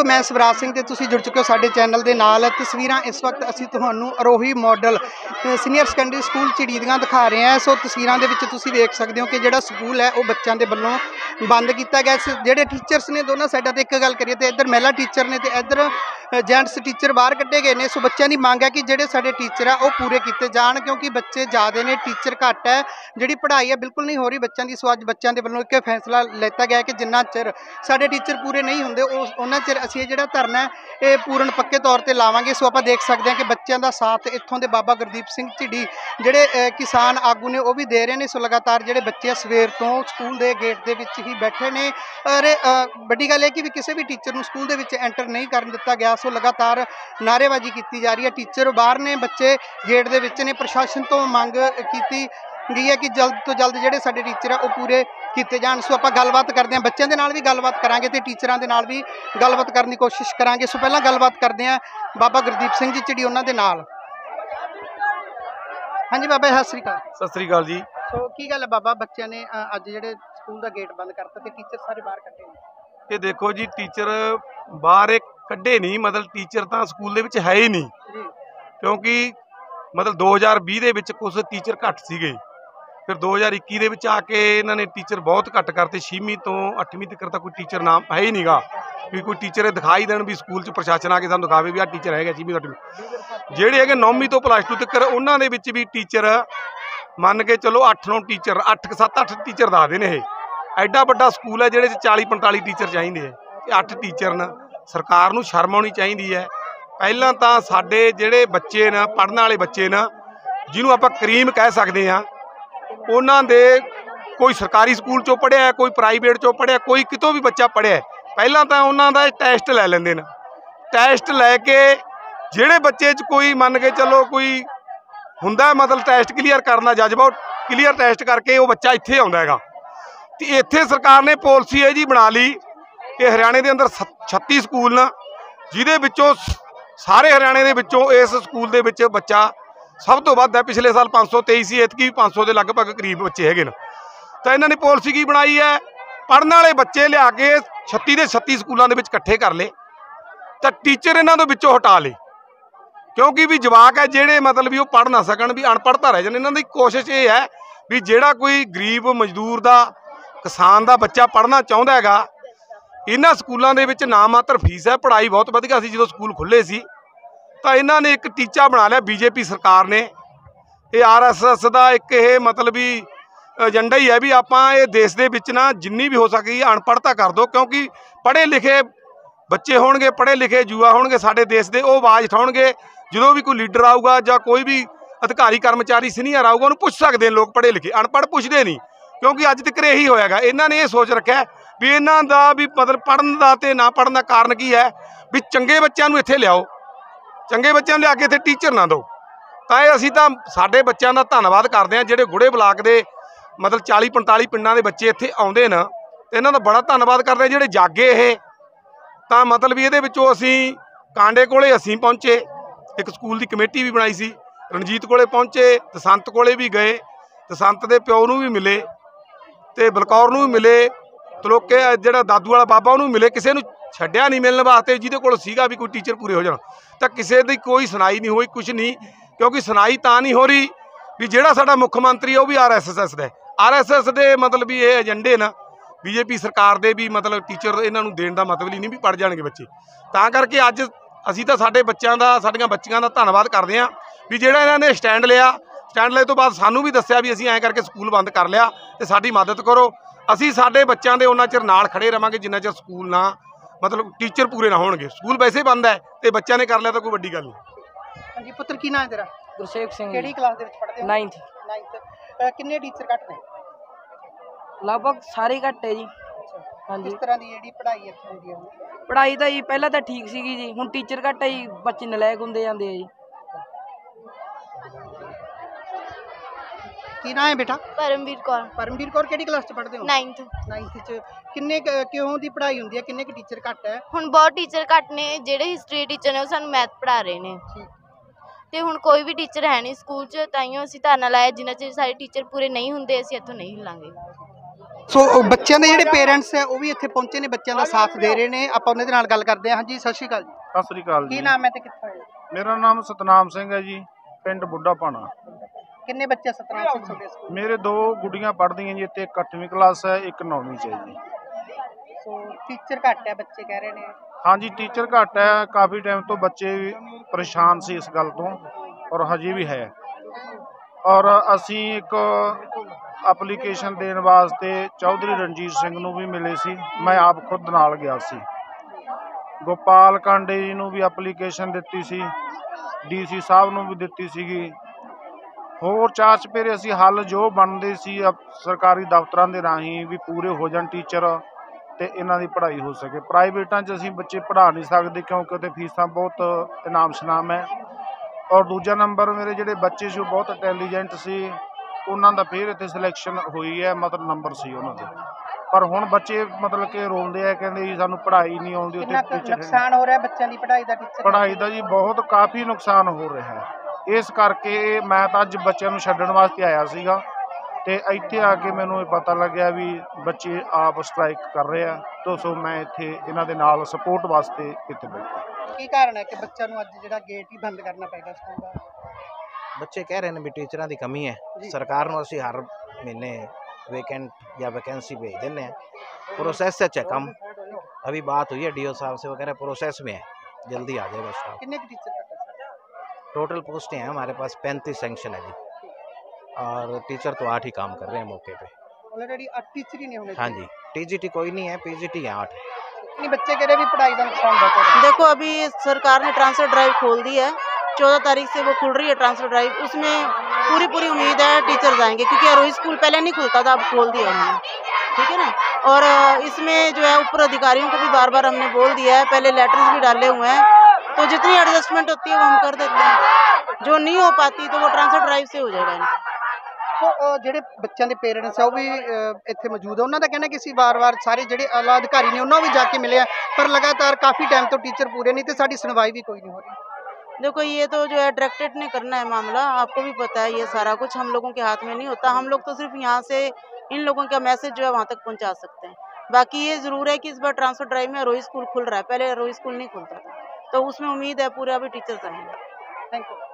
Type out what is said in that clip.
मैं सवराज सिंह ते तुसीं जुड़ चुके हो साडे चैनल दे नाल। तस्वीरां इस वक्त असीं तुहानूं Arohi model senior secondary school Jhiri दियां दिखा रहे हैं। सो तस्वीरां दे विच तुसीं वेख सकदे हो कि जिहड़ा स्कूल है वो बच्चों के वल्लों बंद किया गया। जिहड़े टीचर्स ने दोनों साइडों ते एक गल करिए तो इधर महिला टीचर ने तो इधर जेंट्स टीचर बाहर कड्ढे गए ने। सो बच्चों की मांग है कि जिहड़े साडे टीचर है वो पूरे किए जाण, क्योंकि बच्चे ज़्यादा ने टीचर घट है। जिहड़ी पढ़ाई है बिल्कुल नहीं हो रही बच्चों की। सो अज बच्चों के वल्लों एक फैसला लिया गया कि जिन्ना चिर साडे टीचर पूरे नहीं होंदे उन्ना चिर असीं जिहड़ा धरना है ये पूर्ण पक्के तौर पर लावांगे। सो आपां देख सकते हैं कि बच्चों का साथ इत्थों के बाबा गुरदीप सिंह झिड़ी जिहड़े किसान आगू ने वो भी दे रहे हैं। सो लगातार जिहड़े बच्चे सवेर तो स्कूल के गेट के विच ही बैठे ने। और वड्डी गल है कि भी किसी भी टीचर को स्कूल के एंटर नहीं करन दिता गया। सो लगातार नारेबाजी की जा रही है। टीचर बाहर ने, बच्चे गेट के विच ने। प्रशासन तो मंग की गई है कि जल्द तो जल्द जिहड़े साडे टीचर है वो पूरे किए जाण। सो आपां गलबात करते हैं, बच्चों के नाल भी गलबात करांगे ते टीचरां दे नाल भी गलबात करने की कोशिश करांगे। सो पहलां गलबात करते हैं बाबा गुरदीप सिंह जी झिड़ी उन्हां दे नाल। हाँ जी बाबा, सत श्री अकाल। सत श्री अकाल जी। सो की गल है बाबा, बच्चों ने अज जिहड़े स्कूल का गेट बंद करता ते टीचर सारे बाहर कट्टे ने? ये देखो जी, टीचर बाहर एक कड्ढे नहीं, मतलब टीचर तो स्कूल दे विच है ही नहीं, क्योंकि मतलब 2020 ਦੇ ਵਿੱਚ कुछ टीचर घट सीगे। फिर 2021 ਦੇ ਵਿੱਚ आके इन्होंने टीचर बहुत घट करते। 6वीं तो 8वीं तक तो कोई टीचर नाम है ही नहींगा भी कोई टीचर दिखाई देन भी स्कूल च प्रशासन आके सानूं दिखावे भी आ टीचर है 6वीं 8वीं। ਜਿਹੜੇ ਹੈਗੇ 9वीं तो +2 तक ਉਹਨਾਂ ਦੇ ਵਿੱਚ भी टीचर ਮੰਨ के चलो 8-9 टीचर 8-7-8 टीचर ਦੱਸਦੇ ਨੇ। ਇਹ ਐਡਾ ਵੱਡਾ ਸਕੂਲ ਹੈ ਜਿਹਦੇ 'ਚ 40-45 टीचर ਚਾਹੀਦੇ ਆ ਤੇ 8 टीचर ਨਾ। ਸਰਕਾਰ ਨੂੰ ਸ਼ਰਮ ਆਉਣੀ ਚਾਹੀਦੀ ਹੈ। ਪਹਿਲਾਂ ਤਾਂ ਸਾਡੇ ਜਿਹੜੇ ਬੱਚੇ ਨੇ ਪੜ੍ਹਨ ਵਾਲੇ ਬੱਚੇ ਨੇ ਜਿਹਨੂੰ ਆਪਾਂ ਕਰੀਮ ਕਹਿ ਸਕਦੇ ਹਾਂ, ਉਹਨਾਂ ਦੇ ਕੋਈ ਸਰਕਾਰੀ ਸਕੂਲ ਚੋਂ ਪੜ੍ਹਿਆ, ਕੋਈ ਪ੍ਰਾਈਵੇਟ ਚੋਂ ਪੜ੍ਹਿਆ, ਕੋਈ ਕਿਤੋਂ ਵੀ ਬੱਚਾ ਪੜ੍ਹਿਆ, ਪਹਿਲਾਂ ਤਾਂ ਉਹਨਾਂ ਦਾ ਟੈਸਟ ਲੈ ਲੈਂਦੇ ਨੇ। ਟੈਸਟ ਲੈ ਕੇ ਜਿਹੜੇ ਬੱਚੇ 'ਚ ਕੋਈ ਮੰਨ ਕੇ ਚੱਲੋ ਕੋਈ ਹੁੰਦਾ मतलब ਟੈਸਟ ਕਲੀਅਰ ਕਰਨਾ ਜਜ਼ਬਾ, ਉਹ ਕਲੀਅਰ ਟੈਸਟ ਕਰਕੇ ਉਹ ਬੱਚਾ ਇੱਥੇ ਆਉਂਦਾ ਹੈਗਾ। ਤੇ ਇੱਥੇ ਸਰਕਾਰ ਨੇ ਪਾਲਿਸੀ ਇਹ ਜੀ ਬਣਾ ਲਈ ਕਿ ਹਰਿਆਣੇ ਦੇ ਅੰਦਰ 36 ਸਕੂਲ ਨੇ, ਜਿਹਦੇ ਵਿੱਚੋਂ ਸਾਰੇ ਹਰਿਆਣੇ ਦੇ ਵਿੱਚੋਂ ਇਸ ਸਕੂਲ ਦੇ ਵਿੱਚ ਬੱਚਾ ਸਭ ਤੋਂ ਵੱਧ ਹੈ। ਪਿਛਲੇ ਸਾਲ 523 ਸੀ, ਐਤਕੀ ਵੀ 500 ਦੇ ਲਗਭਗ ਕਰੀਬ ਬੱਚੇ ਹੈਗੇ ਨੇ। ਤਾਂ ਇਹਨਾਂ ਨੇ ਪਾਲਿਸੀ ਕੀ ਬਣਾਈ ਹੈ, ਪੜ੍ਹਨ ਵਾਲੇ ਬੱਚੇ ਲਿਆ ਕੇ 36 ਦੇ 36 ਸਕੂਲਾਂ ਦੇ ਵਿੱਚ ਇਕੱਠੇ ਕਰ ਲਏ ਤਾਂ ਟੀਚਰ ਇਹਨਾਂ ਦੇ ਵਿੱਚੋਂ ਹਟਾ ਲਏ, ਕਿਉਂਕਿ ਵੀ ਜਵਾਕ ਹੈ ਜਿਹੜੇ मतलब ਵੀ ਉਹ ਪੜ੍ਹ ਨਾ ਸਕਣ, ਵੀ ਅਨਪੜ੍ਹਤਾ ਰਹਿ ਜਾਣ। ਇਹਨਾਂ ਦੀ ਕੋਸ਼ਿਸ਼ ਇਹ ਹੈ ਵੀ ਜਿਹੜਾ ਕੋਈ ਗਰੀਬ ਮਜ਼ਦੂਰ ਦਾ, ਕਿਸਾਨ ਦਾ ਬੱਚਾ ਪੜ੍ਹਨਾ ਚਾਹੁੰਦਾ ਹੈਗਾ, ਇਹਨਾਂ ਸਕੂਲਾਂ ਦੇ ਵਿੱਚ ਨਾ ਮਾਤਰ ਫੀਸ ਹੈ, ਪੜ੍ਹਾਈ ਬਹੁਤ ਵਧੀਆ ਸੀ ਜਦੋਂ ਸਕੂਲ ਖੁੱਲ੍ਹੇ ਸੀ। ਤਾਂ ਇਹਨਾਂ ਨੇ ਇੱਕ ਟੀਚਾ ਬਣਾ ਲਿਆ ਬੀਜੇਪੀ ਸਰਕਾਰ ਨੇ, ਇਹ RSS ਦਾ ਇੱਕ ਇਹ मतलब ਵੀ ਏਜੰਡਾ ਹੀ ਹੈ ਵੀ ਆਪਾਂ ਇਹ ਦੇਸ਼ ਦੇ ਵਿੱਚ ਨਾ ਜਿੰਨੀ ਵੀ ਹੋ ਸਕੀ ਅਨਪੜ੍ਹਤਾ ਕਰ ਦਿਓ, ਕਿਉਂਕਿ ਪੜ੍ਹੇ ਲਿਖੇ ਬੱਚੇ ਹੋਣਗੇ, ਪੜ੍ਹੇ ਲਿਖੇ ਯੁਵਾ ਹੋਣਗੇ ਸਾਡੇ ਦੇਸ਼ ਦੇ, ਉਹ ਆਵਾਜ਼ ਉਠਾਉਣਗੇ। ਜਦੋਂ ਵੀ ਕੋਈ ਲੀਡਰ ਆਊਗਾ ਜਾਂ ਕੋਈ ਵੀ ਅਧਿਕਾਰੀ ਕਰਮਚਾਰੀ ਸੀਨੀਅਰ ਆਊਗਾ ਉਹਨੂੰ ਪੁੱਛ ਸਕਦੇ ਨੇ ਲੋਕ, ਪੜ੍ਹੇ ਲਿਖੇ। ਅਨਪੜ੍ਹ ਪੁੱਛਦੇ ਨਹੀਂ, ਕਿਉਂਕਿ ਅੱਜ ਤੱਕ ਇਹੀ ਹੋਇਆਗਾ। ਇਹਨਾਂ ਨੇ ਇਹ ਸੋਚ ਰੱਖਿਆ ਵੀ ਇਹਨਾਂ ਦਾ ਵੀ मतलब ਪੜ੍ਹਨ ਦਾ ਤੇ ਨਾ ਪੜ੍ਹਨ ਦਾ ਕਾਰਨ ਕੀ ਹੈ ਵੀ ਚੰਗੇ ਬੱਚਿਆਂ ਨੂੰ ਇੱਥੇ ਲਿਆਓ, ਚੰਗੇ ਬੱਚਿਆਂ ਨੂੰ ਲਿਆ ਕੇ ਇੱਥੇ ਟੀਚਰ ਨਾ ਦਿਓ। ਤਾਂ ਇਹ ਅਸੀਂ ਤਾਂ ਸਾਡੇ ਬੱਚਿਆਂ ਦਾ ਧੰਨਵਾਦ ਕਰਦੇ ਹਾਂ ਜਿਹੜੇ ਗੁੜੇ ਬਲਾਕ ਦੇ मतलब 40-45 ਪਿੰਡਾਂ ਦੇ ਬੱਚੇ ਇੱਥੇ ਆਉਂਦੇ ਨੇ, ਤੇ ਇਹਨਾਂ ਦਾ ਬੜਾ ਧੰਨਵਾਦ ਕਰਦੇ ਜਿਹੜੇ ਜਾਗੇ ਇਹ। ਤਾਂ मतलब ਵੀ ਇਹਦੇ ਵਿੱਚੋਂ ਅਸੀਂ ਕਾਂਡੇ ਕੋਲੇ ਅਸੀਂ ਪਹੁੰਚੇ, ਇੱਕ ਸਕੂਲ ਦੀ ਕਮੇਟੀ ਵੀ ਬਣਾਈ ਸੀ, ਰਣਜੀਤ ਕੋਲੇ ਪਹੁੰਚੇ, ਦਸੰਤ ਕੋਲੇ ਵੀ ਗਏ, ਦਸੰਤ ਦੇ ਪਿਓ ਨੂੰ ਵੀ ਮਿਲੇ ਤੇ ਬਲਕੌਰ ਨੂੰ ਵੀ ਮਿਲੇ, ਤਲੋਕੇ ਜਿਹੜਾ ਦਾਦੂ ਵਾਲਾ ਬਾਬਾ ਉਹਨੂੰ ਮਿਲੇ। ਕਿਸੇ ਨੂੰ ਛੱਡਿਆ ਨਹੀਂ ਮਿਲਣ ਵਾਸਤੇ ਜਿਹਦੇ ਕੋਲ ਸੀਗਾ ਵੀ ਕੋਈ ਟੀਚਰ ਪੂਰੇ ਹੋ ਜਾਣ। ਤਾਂ ਕਿਸੇ ਦੀ ਕੋਈ ਸੁਣਾਈ ਨਹੀਂ ਹੋਈ, ਕੁਛ ਨਹੀਂ, ਕਿਉਂਕਿ ਸੁਣਾਈ ਤਾਂ ਨਹੀਂ ਹੋ ਰਹੀ ਵੀ ਜਿਹੜਾ ਸਾਡਾ ਮੁੱਖ ਮੰਤਰੀ ਉਹ ਵੀ RSS ਦਾ। RSS ਦੇ मतलब ਵੀ ਇਹ ਏਜੰਡੇ ਨਾ ਬੀਜੇਪੀ ਸਰਕਾਰ ਦੇ ਵੀ मतलब ਟੀਚਰ ਇਹਨਾਂ ਨੂੰ ਦੇਣ ਦਾ ਮਤਲਬ ਹੀ ਨਹੀਂ ਵੀ ਪੜ੍ਹ ਜਾਣਗੇ ਬੱਚੇ। ਤਾਂ ਕਰਕੇ ਅੱਜ ਅਸੀਂ ਤਾਂ ਸਾਡੇ ਬੱਚਿਆਂ ਦਾ, ਸਾਡੀਆਂ ਬੱਚੀਆਂ ਦਾ ਧੰਨਵਾਦ ਕਰਦੇ ਹਾਂ ਵੀ ਜਿਹੜਾ ਇਹਨਾਂ ਨੇ ਸਟੈਂਡ ਲਿਆ। ਸਟੈਂਡ ਲੈਣ ਤੋਂ ਬਾਅਦ ਸਾਨੂੰ ਵੀ ਦੱਸਿਆ ਵੀ ਅਸੀਂ ਐਂ ਕਰਕੇ ਸਕੂਲ ਬੰਦ ਕਰ ਲਿਆ ਤੇ ਸਾਡੀ ਮਦਦ ਕਰੋ। ਅਸੀਂ ਸਾਡੇ ਬੱਚਿਆਂ ਦੇ ਉਹਨਾਂ ਚਿਰ ਨਾਲ ਖੜੇ ਰਵਾਂਗੇ ਜਿੰਨਾ ਚਿਰ ਸਕੂਲ ਨਾ मतलब ਟੀਚਰ ਪੂਰੇ ਨਾ ਹੋਣਗੇ। ਸਕੂਲ ਵੈਸੇ ਬੰਦ ਹੈ ਤੇ ਬੱਚਿਆਂ ਨੇ ਕਰ ਲਿਆ ਤਾਂ ਕੋਈ ਵੱਡੀ ਗੱਲ ਨਹੀਂ। ਹਾਂਜੀ ਪੁੱਤਰ, ਕੀ ਨਾਂ ਹੈ ਤੇਰਾ? ਗੁਰਸੇਵਕ ਸਿੰਘ। ਕਿਹੜੀ ਕਲਾਸ ਦੇ ਵਿੱਚ ਪੜ੍ਹਦੇ ਹੋ? 9th। ਕਿੰਨੇ ਟੀਚਰ ਘੱਟ ਨੇ? ਲਗਭਗ ਸਾਰੇ ਘੱਟ ਹੈ ਜੀ। ਹਾਂਜੀ। ਕਿਸ ਤਰ੍ਹਾਂ ਦੀ ਜਿਹੜੀ ਪੜ੍ਹਾਈ ਇੱਥੇ ਹੁੰਦੀ ਹੈ? ਪੜ੍ਹਾਈ ਤਾਂ ਜੀ ਪਹਿਲਾਂ ਤਾਂ ਠੀਕ ਸੀਗੀ ਜੀ, ਹੁਣ ਟੀਚਰ ਘੱਟ ਹੈ ਜੀ, ਬੱਚੇ ਨਲਾਇਕ ਹੁੰਦੇ ਜਾਂਦੇ ਆ ਜੀ। ਕੀ ਨਾਂ ਹੈ ਬੇਟਾ? परमवीर कौर। परमवीर कौर ਕਿਹੜੀ ਕਲਾਸ 'ਚ ਪੜ੍ਹਦੇ ਹੋ? 9th 'ਚ। ਕਿੰਨੇ ਕਿਉਂ ਦੀ ਪੜ੍ਹਾਈ ਹੁੰਦੀ ਹੈ, ਕਿੰਨੇ ਕੁ ਟੀਚਰ ਘੱਟ ਹੈ? ਹੁਣ ਬਹੁਤ ਟੀਚਰ ਘੱਟ ਨੇ। ਜਿਹੜੇ ਹਿਸਟਰੀ ਟੀਚਰ ਨੇ ਉਹ ਸਾਨੂੰ ਮੈਥ ਪੜ੍ਹਾ ਰਹੇ ਨੇ ਤੇ ਹੁਣ ਕੋਈ ਵੀ ਟੀਚਰ ਹੈ ਨਹੀਂ ਸਕੂਲ 'ਚ। ਤਾਈਓ ਅਸੀਂ ਧਰਨਾ ਲਾਇਆ, ਜਿੰਨਾ ਚਿਰ ਸਾਡੇ ਟੀਚਰ ਪੂਰੇ ਨਹੀਂ ਹੁੰਦੇ ਅਸੀਂ ਇੱਥੋਂ ਨਹੀਂ ਹਿੱਲਾਂਗੇ। ਸੋ ਬੱਚਿਆਂ ਦੇ ਜਿਹੜੇ ਪੇਰੈਂਟਸ ਹੈ ਉਹ ਵੀ ਇੱਥੇ ਪਹੁੰਚੇ ਨੇ, ਬੱਚਿਆਂ ਦਾ ਸਾਥ ਦੇ ਰਹੇ ਨੇ। ਆਪਾਂ ਉਹਨਾਂ ਦੇ ਨਾਲ ਗੱਲ ਕਰਦੇ ਹਾਂ। ਹਾਂਜੀ, ਸਤਿ ਸ਼੍ਰੀ ਅਕਾਲ ਜੀ। ਸਤਿ ਸ੍ਰੀ ਅਕਾਲ ਕੀ ਜੀ। ਨਾਮ ਹੈ ਤੇ ਕਿੱਥੋਂ ਹੈ? ਮੇਰਾ ਨਾਮ ਸਤਨਾਮ ਸਿੰਘ ਹੈ ਜੀ, ਪਿੰਡ ਬੁੱਢਾ ਭਾਣਾ। ਕਿੰਨੇ ਬੱਚੇ ਸਤਨਾਮ ਸਿੰਘ ਤੁਹਾਡੇ ਸਕੂਲ? ਮੇਰੇ 2 ਗੁੱਡੀਆਂ ਪੜ੍ਹਦੀਆਂ ਜੀ ਇੱਥੇ, ਇੱਕ 8ਵੀਂ ਕਲਾਸ ਹੈ, ਇੱਕ 9ਵੀਂ 'ਚ ਹੈ ਜੀ। ਸੋ ਟੀਚਰ ਘੱਟ ਹੈ ਬੱਚੇ ਕਹਿ ਰਹੇ ਨੇ। ਹਾਂਜੀ, ਟੀਚਰ ਘੱਟ ਹੈ। ਕਾਫੀ ਟਾਈਮ ਤੋਂ ਬੱਚੇ ਪਰੇਸ਼ਾਨ ਸੀ ਇਸ ਗੱਲ ਤੋਂ, ਔਰ ਹਜੇ ਵੀ ਹੈ। ਔਰ ਅਸੀਂ ਇੱਕ ਐਪਲੀਕੇਸ਼ਨ ਦੇਣ ਵਾਸਤੇ ਚੌਧਰੀ ਰਣਜੀਤ ਸਿੰਘ ਨੂੰ ਵੀ ਮਿਲੇ ਸੀ, ਮੈਂ ਆਪ ਖੁਦ ਨਾਲ ਗਿਆ ਸੀ। ਗੋਪਾਲ ਕਾਂਡੇ ਜੀ ਨੂੰ ਵੀ ਐਪਲੀਕੇਸ਼ਨ ਦਿੱਤੀ ਸੀ, DC ਸਾਹਿਬ ਨੂੰ ਵੀ ਦਿੱਤੀ ਸੀਗੀ। ਹੋਰ 4 ਚੁਫੇਰੇ ਅਸੀਂ ਹੱਲ ਜੋ ਬਣਦੇ ਸੀ ਸਰਕਾਰੀ ਦਫ਼ਤਰਾਂ ਦੇ ਰਾਹੀਂ ਵੀ ਪੂਰੇ ਹੋ ਜਾਣ ਟੀਚਰ, ਤੇ ਇਹਨਾਂ ਦੀ ਪੜ੍ਹਾਈ ਹੋ ਸਕੇ। ਪ੍ਰਾਈਵੇਟਾਂ 'ਚ ਅਸੀਂ ਬੱਚੇ ਪੜ੍ਹਾ ਨਹੀਂ ਸਕਦੇ ਕਿਉਂਕਿ ਉੱਥੇ ਫੀਸਾਂ ਬਹੁਤ ਇਨਾਮ ਸ਼ਨਾਮ ਹੈ। ਔਰ ਦੂਜਾ ਨੰਬਰ, ਮੇਰੇ ਜਿਹੜੇ ਬੱਚੇ ਸੀ ਉਹ ਬਹੁਤ ਇੰਟੈਲੀਜੈਂਟ ਸੀ, ਉਹਨਾਂ ਦਾ ਫਿਰ ਇੱਥੇ ਸਿਲੈਕਸ਼ਨ ਹੋਈ ਹੈ, ਮਤਲਬ ਨੰਬਰ ਸੀ ਉਹਨਾਂ ਦੇ। ਪਰ ਹੁਣ ਬੱਚੇ ਮਤਲਬ ਕਿ ਰੋਂਦੇ ਆ, ਕਹਿੰਦੇ ਜੀ ਸਾਨੂੰ ਪੜ੍ਹਾਈ ਨਹੀਂ ਆਉਂਦੀ, ਕਿੰਨਾ ਉੱਥੇ ਕੁ ਟੀਚਰ ਨੁਕਸਾਨ ਹੋ ਰਿਹਾ ਬੱਚਿਆਂ ਦੀ ਪੜ੍ਹਾਈ ਦਾ? ਟੀਚਰ ਪੜ੍ਹਾਈ ਦਾ ਜੀ ਬਹੁਤ ਕਾਫੀ ਨੁਕਸਾਨ ਹੋ ਰਿਹਾ ਹੈ। ਇਸ ਕਰਕੇ ਮੈਂ ਤਾਂ ਅੱਜ ਬੱਚਿਆਂ ਨੂੰ ਛੱਡਣ ਵਾਸਤੇ ਆਇਆ ਸੀਗਾ, ਤੇ ਇੱਥੇ ਆ ਕੇ ਮੈਨੂੰ ਇਹ ਪਤਾ ਲੱਗਿਆ ਵੀ ਬੱਚੇ ਆਪ ਸਟ੍ਰਾਈਕ ਕਰ ਰਹੇ ਆ, ਤਾਂ ਸੋ ਮੈਂ ਇੱਥੇ ਇਹਨਾਂ ਦੇ ਨਾਲ ਸਪੋਰਟ ਵਾਸਤੇ ਇੱਥੇ ਬੈਠਾ। ਕੀ ਕਾਰਨ ਹੈ ਕਿ ਬੱਚਿਆਂ ਨੂੰ ਅੱਜ ਜਿਹੜਾ ਗੇਟ ਹੀ ਬੰਦ ਕਰਨਾ ਪੈਗਾ ਸਕੂਲ ਦਾ? ਬੱਚੇ ਕਹਿ ਰਹੇ ਨੇ ਵੀ ਟੀਚਰਾਂ ਦੀ ਕਮੀ ਹੈ। ਸਰਕਾਰ ਨੂੰ ਅਸੀਂ ਹਰ ਮਹੀਨੇ वेकेंट या वैकेंसी भेज देने हैं, प्रोसेस से है काम। अभी बात हुई है DO साहब से, वगैरह प्रोसेस में है, जल्दी आ जाएगा स्टाफ। कितने टीचर? टोटल पोस्टें हैं हमारे पास 35 सेंक्शन है जी, और टीचर तो 8 ही काम कर रहे हैं मौके पे। ऑलरेडी 8 टीचर ही नहीं होने? हाँ जी, TGT कोई नहीं है, PGT है 8। बच्चे कह रहे भी पढ़ाई का नुकसान बहुत हो रहा है। देखो, अभी सरकार ने ट्रांसफर ड्राइव खोल दी है, 14 तारीख से वो खुल रही है ट्रांसफर ड्राइव। उसमें पूरी उम्मीद है टीचर्स आएंगे, क्योंकि अरोही स्कूल पहले नहीं खुलता था, अब खोल दिया उन्होंने, ठीक है ना। और इसमें जो है ऊपर अधिकारियों को भी बार बार हमने बोल दिया है, पहले लेटर्स भी डाले हुए हैं, तो जितनी एडजस्टमेंट होती है वो हम कर देते हैं, जो नहीं हो पाती तो वो ट्रांसफर ड्राइव से हो जाएगा इनका। तो ਜਿਹੜੇ ਬੱਚਿਆਂ ਦੇ ਪੇਰੈਂਟਸ ਆ ਉਹ ਵੀ ਇੱਥੇ ਮੌਜੂਦ ਆ, ਉਹਨਾਂ ਦਾ ਕਹਿਣਾ ਕਿ ਅਸੀਂ ਵਾਰ-ਵਾਰ ਸਾਰੇ ਜਿਹੜੇ ਆਲਾ ਅਧਿਕਾਰੀ ਨੇ ਉਹਨਾਂ ਨੂੰ ਵੀ ਜਾ ਕੇ ਮਿਲੇ ਆ, ਪਰ ਲਗਾਤਾਰ ਕਾਫੀ टाइम तो टीचर पूरे नहीं, तो साड़ी सुनवाई भी कोई नहीं हो रही। देखो, ये तो जो है डायरेक्टरेट ने करना है मामला, आपको भी पता है, ये सारा कुछ हम लोगों के हाथ में नहीं होता। हम लोग तो सिर्फ यहाँ से इन लोगों का मैसेज जो है वहाँ तक पहुँचा सकते हैं। बाकी ये ज़रूर है कि इस बार ट्रांसफर ड्राइव में अरोही स्कूल खुल रहा है, पहले अरोही स्कूल नहीं खुलता था, तो उसमें उम्मीद है पूरे अभी टीचर्स आएंगे। Thank you.